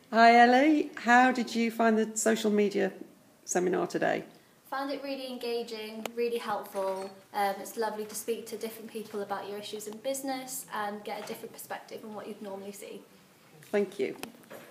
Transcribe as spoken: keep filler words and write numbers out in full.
Hi Ellie, how did you find the social media seminar today? Found it really engaging, really helpful. Um, it's lovely to speak to different people about your issues in business and get a different perspective on what you'd normally see. Thank you.